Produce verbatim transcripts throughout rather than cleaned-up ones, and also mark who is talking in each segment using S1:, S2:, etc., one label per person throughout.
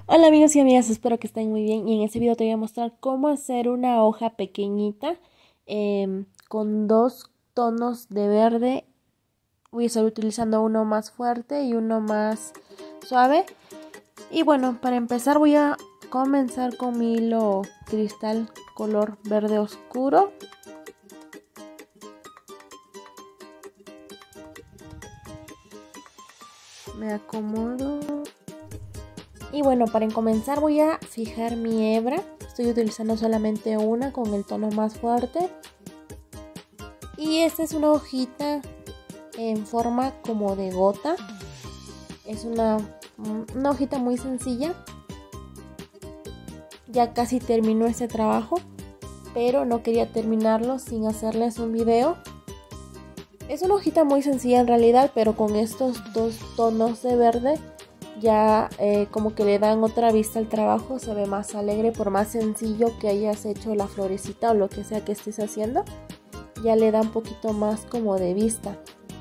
S1: Hola amigos y amigas, espero que estén muy bien y en este video te voy a mostrar cómo hacer una hoja pequeñita eh, con dos tonos de verde. Voy a estar utilizando uno más fuerte y uno más suave. Y bueno, para empezar voy a comenzar con mi hilo cristal color verde oscuro. Me acomodo. Y bueno, para comenzar voy a fijar mi hebra. Estoy utilizando solamente una con el tono más fuerte. Y esta es una hojita en forma como de gota. Es una, una hojita muy sencilla. Ya casi terminó este trabajo, pero no quería terminarlo sin hacerles un video. Es una hojita muy sencilla en realidad, pero con estos dos tonos de verde ya eh, como que le dan otra vista al trabajo, se ve más alegre. Por más sencillo que hayas hecho la florecita o lo que sea que estés haciendo, ya le da un poquito más como de vista.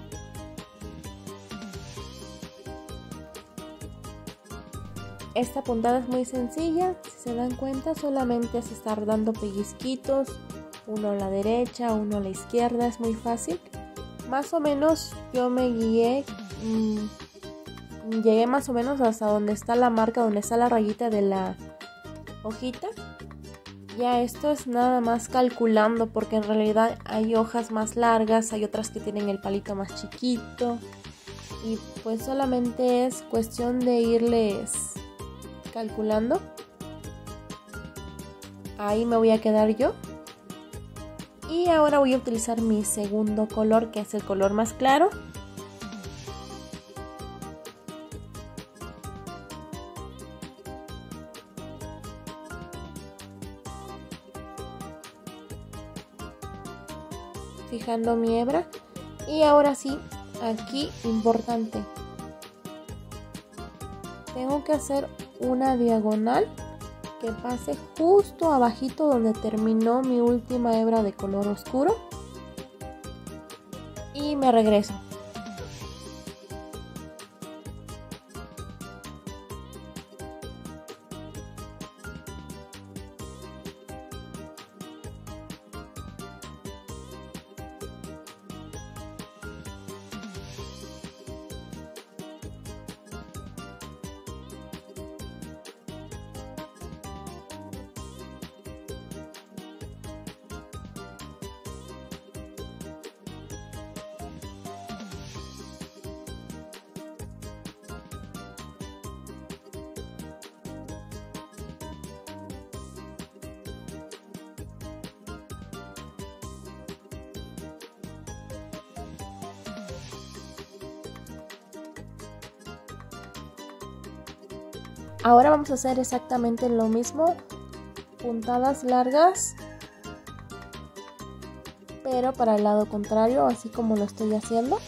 S1: Esta puntada es muy sencilla, si se dan cuenta solamente es estar dando pellizquitos, uno a la derecha, uno a la izquierda, es muy fácil. Más o menos yo me guié, mmm, llegué más o menos hasta donde está la marca, donde está la rayita de la hojita. Ya esto es nada más calculando, porque en realidad hay hojas más largas, hay otras que tienen el palito más chiquito. Y pues solamente es cuestión de irles calculando. Ahí me voy a quedar yo. Y ahora voy a utilizar mi segundo color, que es el color más claro. Fijando mi hebra. Y ahora sí, aquí importante, tengo que hacer una diagonal que pase justo abajito donde terminó mi última hebra de color oscuro, y me regreso. Ahora vamos a hacer exactamente lo mismo, puntadas largas, pero para el lado contrario, así como lo estoy haciendo.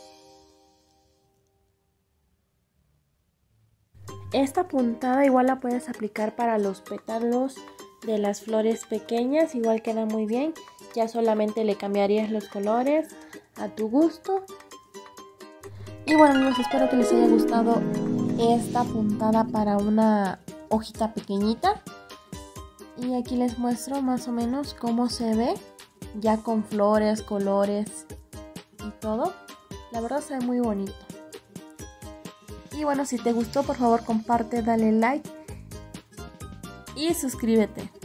S1: Esta puntada igual la puedes aplicar para los pétalos de las flores pequeñas, igual queda muy bien. Ya solamente le cambiarías los colores a tu gusto. Y bueno amigos, espero que les haya gustado esta puntada para una hojita pequeñita. Y aquí les muestro más o menos cómo se ve ya con flores, colores y todo. La verdad se ve muy bonito. Y bueno, si te gustó, por favor comparte, dale like y suscríbete.